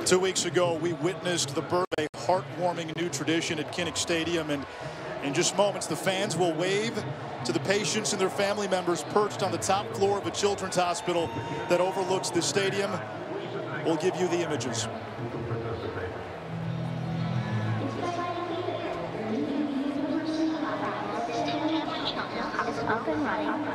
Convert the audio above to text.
2 weeks ago, we witnessed the birth of a heartwarming new tradition at Kinnick Stadium, and in just moments, the fans will wave to the patients and their family members perched on the top floor of a children's hospital that overlooks the stadium. We'll give you the images. Up and running.